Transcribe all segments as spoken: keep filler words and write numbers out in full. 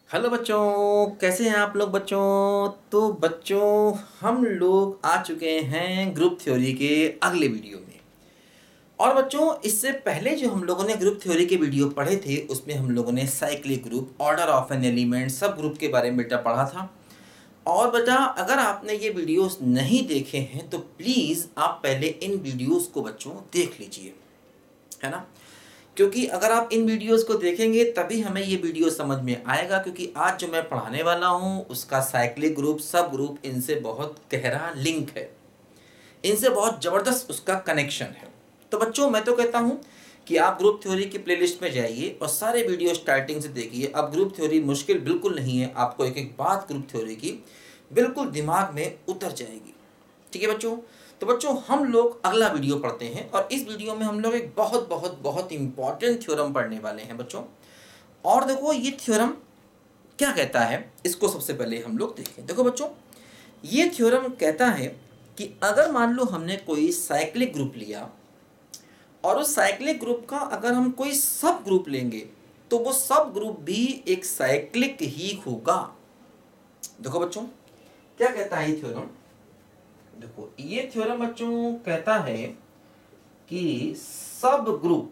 Hello बच्चों, कैसे हैं आप लोग बच्चों। तो बच्चों, हम लोग आ चुके हैं ग्रुप थ्योरी के अगले वीडियो में। और बच्चों, इससे पहले जो हम लोगों ने ग्रुप थ्योरी के वीडियो पढ़े थे उसमें हम लोगों ने cyclic group, order of n element, subgroup के बारे में बेटा पढ़ा था। और बेटा, अगर आपने ये वीडियोस नहीं देखे हैं तो प्लीज़ आप पहले इन वीडियोस को बच्चों देख लीजिए, है ना। क्योंकि अगर आप इन वीडियोस को देखेंगे तभी हमें ये वीडियो समझ में आएगा, क्योंकि आज जो मैं पढ़ाने वाला हूँ उसका साइक्लिक ग्रुप, सब ग्रुप, इनसे बहुत गहरा लिंक है, इनसे बहुत ज़बरदस्त उसका कनेक्शन है। तो बच्चों, मैं तो कहता हूँ कि आप ग्रुप थ्योरी की प्लेलिस्ट में जाइए और सारे वीडियो स्टार्टिंग से देखिए। अब ग्रुप थ्योरी मुश्किल बिल्कुल नहीं है, आपको एक एक बात ग्रुप थ्योरी की बिल्कुल दिमाग में उतर जाएगी। ठीक है बच्चों। तो बच्चों, हम लोग अगला वीडियो पढ़ते हैं और इस वीडियो में हम लोग एक बहुत बहुत बहुत इंपॉर्टेंट थ्योरम पढ़ने वाले हैं बच्चों। और देखो, ये थ्योरम क्या कहता है इसको सबसे पहले हम लोग देखें। देखो बच्चों, ये थ्योरम कहता है कि अगर मान लो हमने कोई साइक्लिक ग्रुप लिया और उस साइक्लिक ग्रुप का अगर हम कोई सब ग्रुप लेंगे तो वो सब ग्रुप भी एक साइक्लिक ही होगा। देखो बच्चों, क्या कहता है ये थ्योरम। देखो, ये थ्योरम बच्चों कहता है कि सब ग्रुप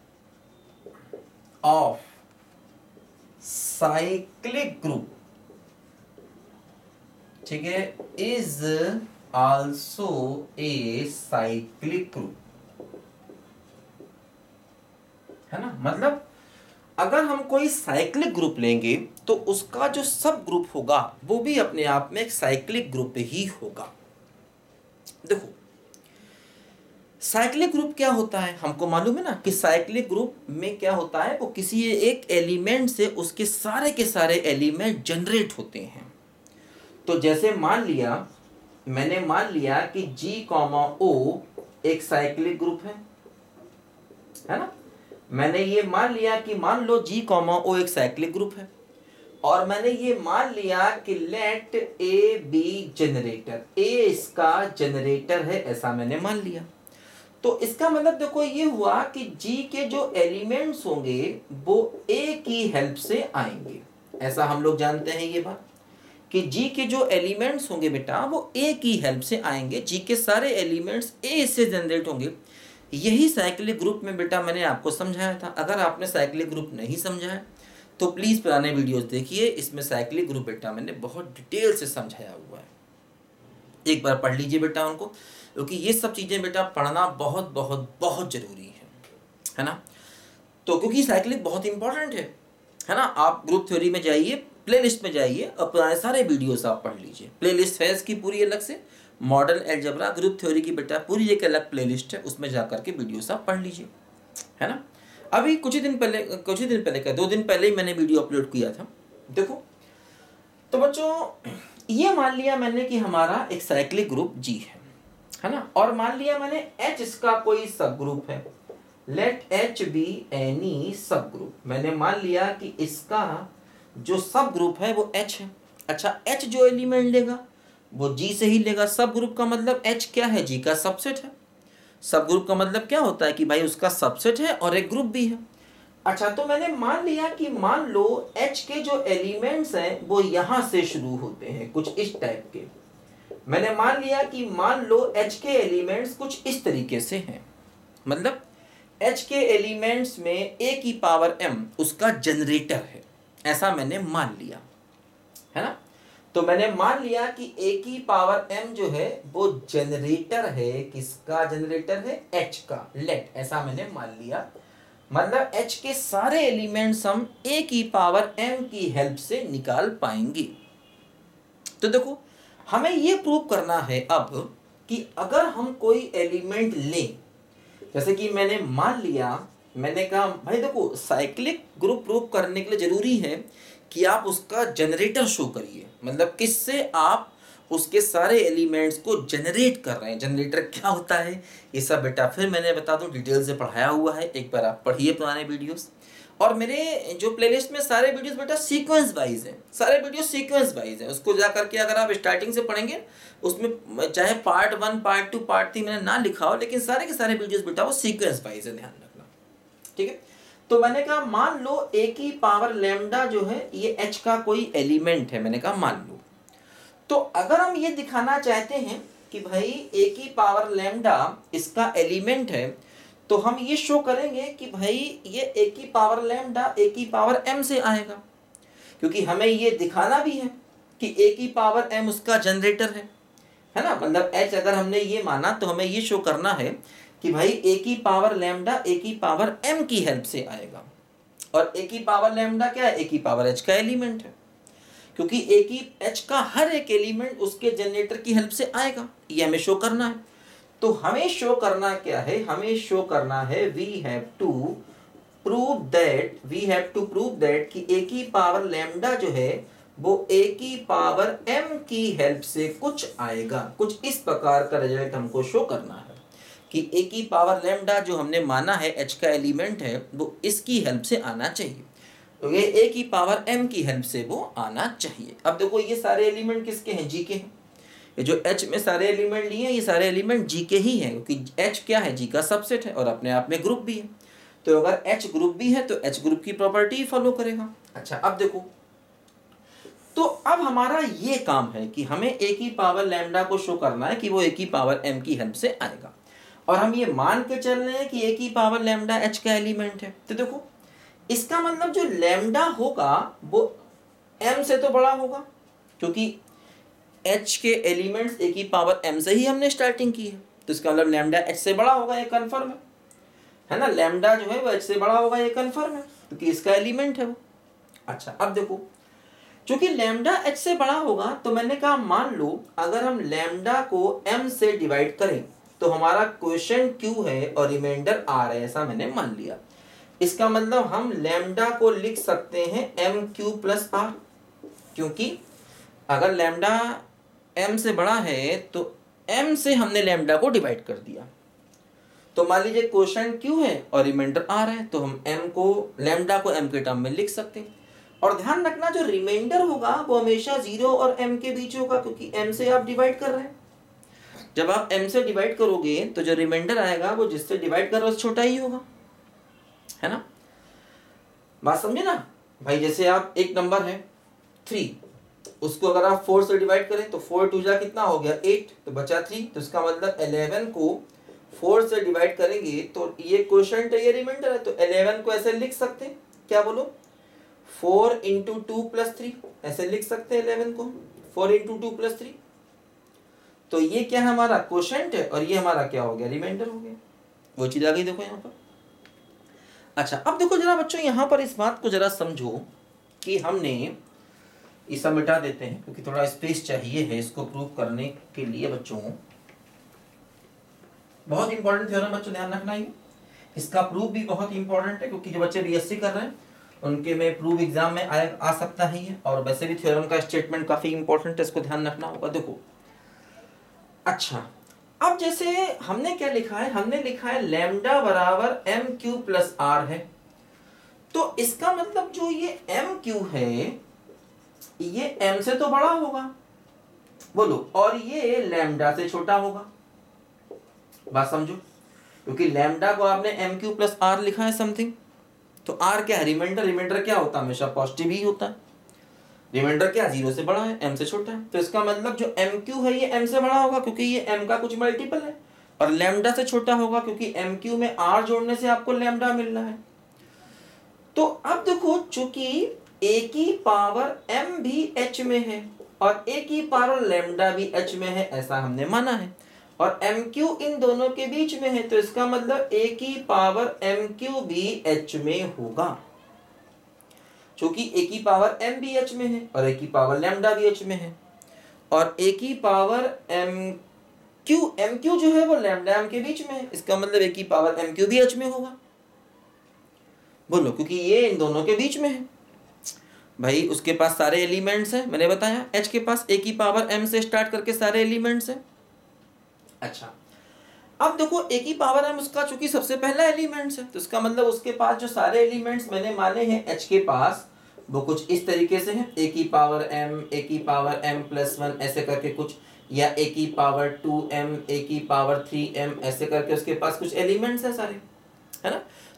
ऑफ साइक्लिक ग्रुप, ठीक है, is also a cyclic group, है ना। मतलब अगर हम कोई साइक्लिक ग्रुप लेंगे तो उसका जो सब ग्रुप होगा वो भी अपने आप में एक साइक्लिक ग्रुप ही होगा। देखो, साइक्लिक ग्रुप क्या होता है हमको मालूम है ना, कि साइक्लिक ग्रुप में क्या होता है, वो किसी एक एलिमेंट से उसके सारे के सारे एलिमेंट जनरेट होते हैं। तो जैसे मान लिया, मैंने मान लिया कि G कॉमा O एक साइक्लिक ग्रुप है है ना। मैंने ये मान लिया कि मान लो G कॉमा O एक साइक्लिक ग्रुप है, और मैंने ये मान लिया कि let a be generator, a इसका जनरेटर है, ऐसा मैंने मान लिया। तो इसका मतलब देखो ये हुआ कि G के जो एलिमेंट्स होंगे वो A की हेल्प से आएंगे। ऐसा हम लोग जानते हैं ये बात कि G के जो एलिमेंट्स होंगे बेटा वो A की हेल्प से आएंगे। G के सारे एलिमेंट्स A से जनरेट होंगे। यही साइक्लिक ग्रुप में बेटा मैंने आपको समझाया था। अगर आपने साइक्लिक ग्रुप नहीं समझा है तो प्लीज़ पुराने वीडियोस देखिए, इसमें साइक्लिक ग्रुप बेटा मैंने बहुत डिटेल से समझाया हुआ है। एक बार पढ़ लीजिए बेटा उनको, क्योंकि ये सब चीज़ें बेटा पढ़ना बहुत बहुत बहुत ज़रूरी है है ना। तो क्योंकि साइक्लिक बहुत इंपॉर्टेंट है है ना। आप ग्रुप थ्योरी में जाइए, प्लेलिस्ट में जाइए और पुराने सारे वीडियोस आप पढ़ लीजिए। प्लेलिस्ट है इसकी पूरी अलग से, मॉडर्न अलजेब्रा ग्रुप थ्योरी की बेटा पूरी एक अलग प्लेलिस्ट है, उसमें जा करके वीडियोस आप पढ़ लीजिए, है ना। अभी कुछ ही दिन पहले कुछ ही दिन पहले का दो दिन पहले ही मैंने वीडियो अपलोड किया था। देखो, तो बच्चों, ये मान लिया मैंने कि हमारा एक साइक्लिक ग्रुप G है है ना। और मान लिया मैंने H इसका कोई सब ग्रुप है, let H be any subgroup. मैंने मान लिया कि इसका जो सब ग्रुप है वो H है। अच्छा, H जो एलिमेंट लेगा वो G से ही लेगा। सब ग्रुप का मतलब H क्या है, G का सबसेट है। सब ग्रुप का मतलब क्या होता है कि भाई उसका सबसेट है और एक ग्रुप भी है। अच्छा, तो मैंने मान लिया कि मान लो H के जो एलिमेंट्स हैं वो यहां से शुरू होते हैं, कुछ इस टाइप के। मैंने मान लिया कि मान लो H के एलिमेंट्स कुछ इस तरीके से हैं, मतलब H के एलिमेंट्स में A की पावर m उसका जनरेटर है, ऐसा मैंने मान लिया, है ना। तो मैंने मान लिया कि A की पावर m जो है वो जनरेटर है, किसका जनरेटर है, H का, लेट, ऐसा मैंने मान लिया। मतलब H के सारे एलिमेंट्स हम A की पावर m की हेल्प से निकाल पाएंगे। तो देखो, हमें ये प्रूव करना है अब कि अगर हम कोई एलिमेंट लें, जैसे कि मैंने मान लिया, मैंने कहा भाई देखो, साइक्लिक ग्रुप प्रूव करने के लिए जरूरी है कि आप उसका जनरेटर शो करिए, मतलब किससे आप उसके सारे एलिमेंट्स को जनरेट कर रहे हैं। जनरेटर क्या होता है ये सब बेटा फिर मैंने बता दूं, डिटेल से पढ़ाया हुआ है, एक बार आप पढ़िए पुराने वीडियोस। और मेरे जो प्लेलिस्ट में सारे वीडियोस बेटा सीक्वेंस वाइज हैं, सारे वीडियो सीक्वेंस वाइज हैं। उसको जा करके अगर आप स्टार्टिंग से पढ़ेंगे, उसमें चाहे part one, part two, part three मैंने ना लिखा हो, लेकिन सारे के सारे वीडियोस बेटा वो सीक्वेंस वाइज है, ध्यान रखना, ठीक है। तो मैंने कहा मान लो a की पावर लैम्डा जो है ये h का कोई एलिमेंट है, मैंने कहा मान लो। तो अगर हम ये दिखाना चाहते हैं कि भाई a की पावर लैम्डा इसका एलिमेंट है, तो हम ये शो करेंगे कि भाई ये a की पावर लैम्डा a की पावर m से आएगा, क्योंकि हमें ये दिखाना भी है कि a की पावर m उसका जनरेटर है, है ना। मतलब h अगर हमने ये माना तो हमें ये शो करना है कि भाई a की पावर लैम्डा a की पावर m की हेल्प से आएगा, और a की पावर लैम्डा क्या है, a की पावर h का एलिमेंट है, क्योंकि a की h का हर एक एलिमेंट उसके जनरेटर की हेल्प से आएगा, ये हमें शो करना है। तो हमें शो करना क्या है, हमें शो करना है we have to prove that we have to prove that कि a की पावर लैम्डा जो है वो a की पावर m की हेल्प से कुछ आएगा। कुछ इस प्रकार का रिजल्ट हमको शो करना है कि a की पावर लैम्डा जो हमने माना है h का एलिमेंट है वो इसकी हेल्प से आना चाहिए, तो ये a की पावर m की हेल्प से वो आना चाहिए। अब देखो ये सारे एलिमेंट किसके हैं, g के हैं। ये जो h में सारे एलिमेंट लिए हैं ये सारे एलिमेंट g के ही हैं, क्योंकि h क्या है, g का सबसेट है और अपने आप में ग्रुप भी है। तो अगर h ग्रुप भी है तो h ग्रुप की प्रॉपर्टी फॉलो करेगा। अच्छा अब देखो, तो अब हमारा ये काम है कि हमें a की पावर लैम्डा को शो करना है कि वो a की पावर m की हेल्प से आएगा, और हम ये मान के चल रहे हैं कि a की पावर लैम्डा h का एलिमेंट है। तो देखो इसका मतलब जो लैम्डा होगा वो m से तो बड़ा होगा, क्योंकि h के एलिमेंट्स a की पावर m से ही हमने स्टार्टिंग की है, तो इसका मतलब लैम्डा h से बड़ा होगा, ये कन्फर्म है, है ना। लैम्डा जो है वो h से बड़ा होगा, ये कन्फर्म है, क्योंकि इसका एलिमेंट है वो। अच्छा अब देखो, चूंकि लैम्डा h से बड़ा होगा तो मैंने कहा मान लो अगर हम लैम्डा को m से डिवाइड करें तो हमारा क्वेश्चन q है और रिमाइंडर r है, ऐसा मैंने मान लिया। इसका मतलब हम लैम्डा को लिख सकते हैं एम क्यू प्लस आर, क्योंकि अगर लैम्डा m से बड़ा है तो m से हमने लैम्डा को डिवाइड कर दिया। तो मान लीजिए क्वेश्चन q है और रिमाइंडर r है, तो हम m को लैम्डा को m के टर्म में लिख सकते हैं। और ध्यान रखना जो रिमाइंडर होगा वो हमेशा जीरो और m के बीच होगा, क्योंकि m से आप डिवाइड कर रहे हैं। जब आप m से डिवाइड करोगे तो जो रिमाइंडर आएगा वो जिससे डिवाइड कर रहे हो उससे छोटा ही होगा, है ना। बात समझे ना भाई। जैसे आप एक नंबर है थ्री, उसको अगर आप फोर से डिवाइड करें तो फोर टू जा कितना हो गया एट, तो बचा थ्री, तो इसका मतलब इलेवन को फोर से डिवाइड करेंगे तो ये क्वोशंट है, ये रिमाइंडर है, तो इलेवन को ऐसे लिख सकते हैं, क्या बोलो, four into two plus three, ऐसे लिख सकते हैं इलेवन को, four into two plus three. तो ये क्या है, हमारा क्वोशंट है, और ये हमारा क्या हो गया, रिमाइंडर हो गया। वो चीज आ गई देखो यहाँ पर। अच्छा अब देखो जरा बच्चों, यहाँ पर इस बात को जरा समझो कि हमने ये सब मिटा देते हैं क्योंकि थोड़ा स्पेस चाहिए है इसको प्रूव करने के लिए। बच्चों बहुत इंपॉर्टेंट थ्योरम बच्चों, ध्यान रखना ही, इसका प्रूफ भी बहुत इंपॉर्टेंट है, क्योंकि जो बच्चे बीएससी कर रहे हैं उनके में प्रूफ एग्जाम में आ, आ सकता ही है, और वैसे भी थ्योरम का स्टेटमेंट काफी इंपॉर्टेंट है, इसको ध्यान रखना होगा। देखो अच्छा अब जैसे हमने क्या लिखा है, हमने लिखा है लैम्डा बराबर एम क्यू प्लस आर है, तो इसका मतलब जो ये एम क्यू है ये एम से तो बड़ा होगा, बोलो, और ये लैम्डा से छोटा होगा। बात समझो, क्योंकि लैम्डा को आपने एम क्यू प्लस आर लिखा है समथिंग, तो आर क्या है, रिमाइंडर, रिमाइंडर क्या होता है, हमेशा पॉजिटिव ही होता है। रिमाइंडर क्या, जीरो से बड़ा है, एम से छोटा है, तो इसका मतलब जो एम क्यू है ये एम से बड़ा होगा क्योंकि ये एम का कुछ मल्टीपल है, और लैम्डा से छोटा होगा क्योंकि एम क्यू में आर जोड़ने से आपको लैम्डा मिल रहा है। तो अब देखो, चूंकि ए की पावर एम भी एच में है और ए की पावर लैम्डा भी एच में है, ऐसा हमने माना है, और एम क्यू इन दोनों के बीच में है, तो इसका मतलब ए की पावर एम क्यू भी एच में होगा, क्योंकि ए की पावर एम भी एच में है और ए की पावर लैम्डा भी एच में है, और ए की power m q m q जो है वो लैम्डा एम के बीच में है, इसका मतलब ए की पावर एम क्यू भी एच में होगा, बोलो, क्योंकि ये इन दोनों के बीच में है। भाई उसके पास सारे एलिमेंट्स हैं, मैंने बताया एच के पास ए की पावर एम से स्टार्ट करके सारे एलिमेंट्स हैं। अच्छा अब देखो, ए की पावर एम उसका चूंकि सबसे पहला एलिमेंट्स है, तो इसका मतलब उसके पास जो सारे एलिमेंट्स मैंने माने हैं एच के पास वो कुछ इस तरीके से हैं, ए की पावर एम, ए की पावर एम प्लस वन, ऐसे करके कुछ, या ए की पावर टू एम, ए की पावर थ्री एम, ऐसे करके उसके पास कुछ एलिमेंट्स हैं सारे, है ना।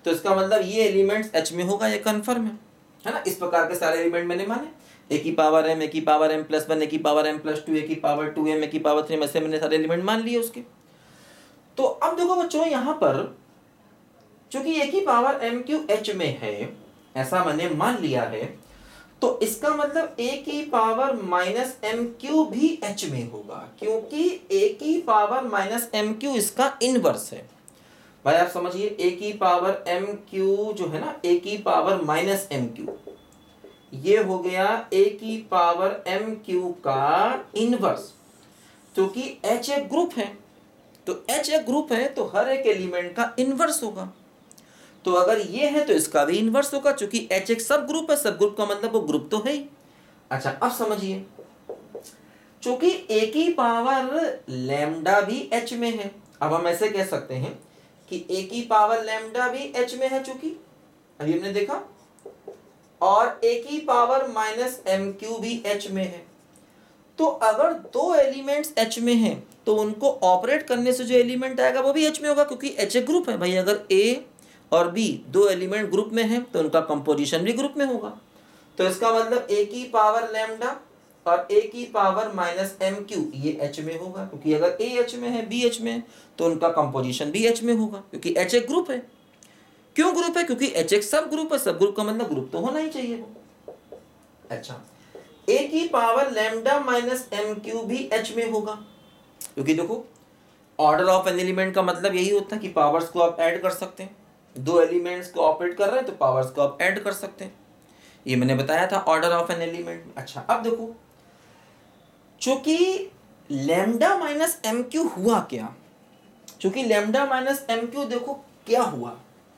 तो इसका मतलब ये एलिमेंट्स एच में होगा, ये कन्फर्म है, है ना। इस प्रकार के सारे एलिमेंट मैंने माने, ए की पावर एम, ए की power m plus one, a की power m plus two, a की पावर टू एम, ए की पावर थ्री, ऐसे मैंने सारे एलिमेंट मान लिए उसके। तो अब देखो बच्चों यहाँ पर चूंकि ए की पावर एम क्यू एच में है, ऐसा मैंने मान लिया है, तो इसका मतलब ए की पावर माइनस एम क्यू भी एच में होगा, क्योंकि ए की पावर माइनस एम क्यू इसका इनवर्स है। भाई आप समझिए, ए की पावर एम क्यू जो है ना, ए की पावर माइनस एम क्यू, ये हो गया ए की पावर एम क्यू का इनवर्स, क्योंकि एच एक ग्रुप है, तो एच एक ग्रुप है तो हर एक एलिमेंट का इनवर्स होगा। तो अगर ये है तो इसका भी इनवर्स होगा, क्योंकि एच एक सब ग्रुप है, सब ग्रुप का मतलब वो ग्रुप तो है ही। अच्छा अब समझिए, चूंकि ए की पावर लैम्डा भी एच में है, अब हम ऐसे कह सकते हैं कि ए की पावर लैम्डा भी एच में है, चूंकि अभी हमने देखा, और ए की पावर माइनस एम क्यू भी एच में है। तो अगर दो एलिमेंट्स एच में हैं तो उनको ऑपरेट करने से जो एलिमेंट आएगा वो भी एच में होगा, क्योंकि एच एक ग्रुप है। भाई अगर ए और बी दो एलिमेंट ग्रुप में हैं तो उनका कंपोजिशन भी ग्रुप में होगा। तो इसका मतलब ए की पावर लैम्डा और ए की पावर माइनस एम क्यू ये एच में होगा, क्योंकि अगर ए एच में है, बी एच में है, तो उनका कंपोजिशन भी एच में होगा, क्योंकि एच एक ग्रुप है। क्यों ग्रुप है? क्योंकि एच एक सब ग्रुप है, सब ग्रुप का मतलब ग्रुप तो होना ही चाहिए वो। अच्छा, ए की power lambda minus m q भी एच में होगा, क्योंकि देखो ऑर्डर ऑफ एन एलिमेंट का मतलब यही होता है कि पावर्स को आप ऐड कर सकते हैं। दो एलिमेंट्स को ऑपरेट कर रहे हैं तो पावर्स को आप ऐड कर सकते हैं, ये मैंने बताया था ऑर्डर ऑफ एन एलिमेंट। अच्छा अब देखो, चूंकि लैम्डा माइनस एम क्यू हुआ क्या, चूंकि लैम्डा माइनस एम क्यू देखो क्या हुआ,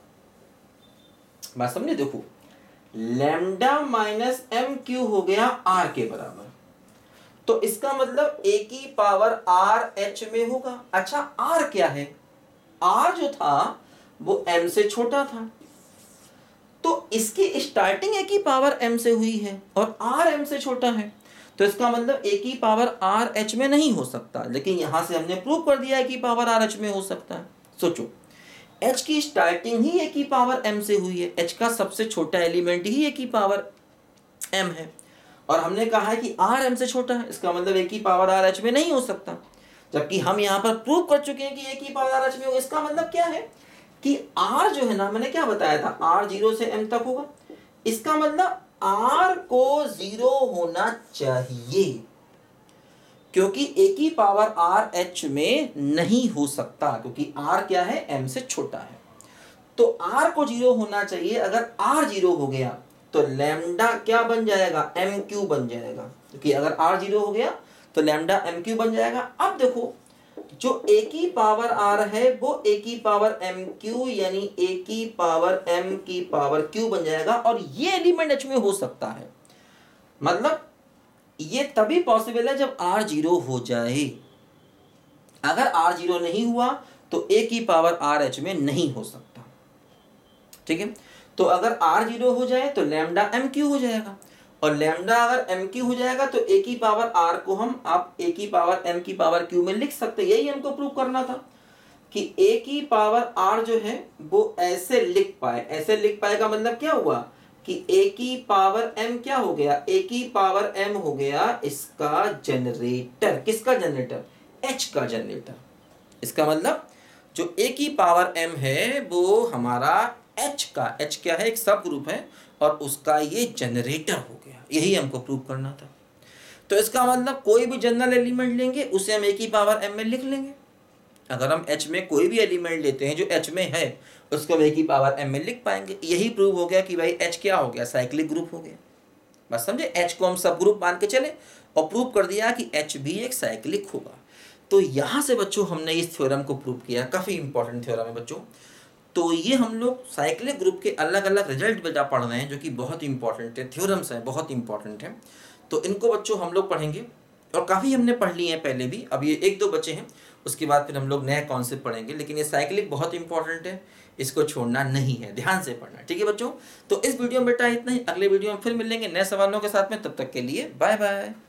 बात समझे। देखो लैम्डा माइनस एम क्यू हो गया आर के बराबर, तो इसका मतलब ए की पावर आर एच में होगा। अच्छा आर क्या है? आर जो था वो एम से छोटा था, तो इसकी स्टार्टिंग ए की पावर एम से हुई है और आर एम से छोटा है, तो इसका मतलब ए की पावर आर एच में नहीं हो सकता। लेकिन यहां से हमने प्रूव कर दिया है कि पावर आर एच में हो सकता है। सोचो, एच की स्टार्टिंग ही ए की पावर एम से हुई है, एच का सबसे छोटा एलिमेंट ही ए की पावर एम है, और हमने कहा है कि आर एम से छोटा है, इसका मतलब ए की पावर आर एच में नहीं हो सकता। जबकि हम यहाँ पर प्रूव कर चुके हैं कि ए की पावर आर एच में होगा। इसका मतलब क्या है कि r जो है ना, मैंने क्या बताया था, r जीरो से m तक होगा, इसका मतलब r को जीरो होना चाहिए, क्योंकि a की पावर r h में नहीं हो सकता, क्योंकि r क्या है, m से छोटा है। तो r को जीरो होना चाहिए। अगर r जीरो हो गया तो लैम्डा क्या बन जाएगा, एम क्यू बन जाएगा, क्योंकि अगर r जीरो हो गया तो लैम्डा एम क्यू बन जाएगा। अब देखो, जो a की पावर r है वो a की पावर एम क्यू यानी a की पावर m की पावर q बन जाएगा, और ये एलिमेंट h में हो सकता है। मतलब ये तभी पॉसिबल है जब r जीरो हो जाए। अगर r जीरो नहीं हुआ तो a की पावर r h में नहीं हो सकता, ठीक है। तो अगर r जीरो हो जाए तो लैम्डा एम क्यू हो जाएगा, और लैम्डा अगर एम क्यू हो जाएगा तो ए की पावर आर को हम आप ए की पावर एम की पावर क्यू में लिख सकते हैं। यही हमको प्रूव करना था कि ए की पावर आर जो है वो ऐसे लिख पाए। ऐसे लिख पाए का मतलब क्या हुआ कि ए की पावर एम क्या हो गया, ए की पावर एम हो गया इसका जनरेटर। किसका जनरेटर? एच का जनरेटर। इसका मतलब जो ए की पावर एम है वो हमारा एच का, एच क्या है, एक सब ग्रुप है, और उसका ये जनरेटर हो गया। यही हमको प्रूव करना था। तो इसका मतलब कोई भी जनरल एलिमेंट लेंगे उसे हम ए की पावर एम में लिख लेंगे। अगर हम एच में कोई भी एलिमेंट लेते हैं जो एच में है, उसको हम ए की पावर एम में लिख पाएंगे। यही प्रूव हो गया कि भाई एच क्या हो गया, साइक्लिक ग्रुप हो गया। बस समझे, एच को हम सब ग्रुप मान के चले और प्रूव कर दिया कि एच भी एक साइक्लिक होगा। तो यहाँ से बच्चों हमने इस थ्योरम को प्रूव किया। काफ़ी इंपॉर्टेंट थ्योरम है बच्चों। तो ये हम लोग साइक्लिक ग्रुप के अलग अलग रिजल्ट बेटा पढ़ रहे हैं, जो कि बहुत इंपॉर्टेंट है, थ्योरम्स हैं, बहुत इंपॉर्टेंट है। तो इनको बच्चों हम लोग पढ़ेंगे, और काफ़ी हमने पढ़ लिए हैं पहले भी। अब ये एक दो बचे हैं, उसके बाद फिर हम लोग नए कॉन्सेप्ट पढ़ेंगे। लेकिन ये साइक्लिक बहुत इंपॉर्टेंट है, इसको छोड़ना नहीं है, ध्यान से पढ़ना, ठीक है बच्चों। तो इस वीडियो में बेटा इतना ही, अगले वीडियो में फिर मिलेंगे नए सवालों के साथ में। तब तक के लिए बाय बाय।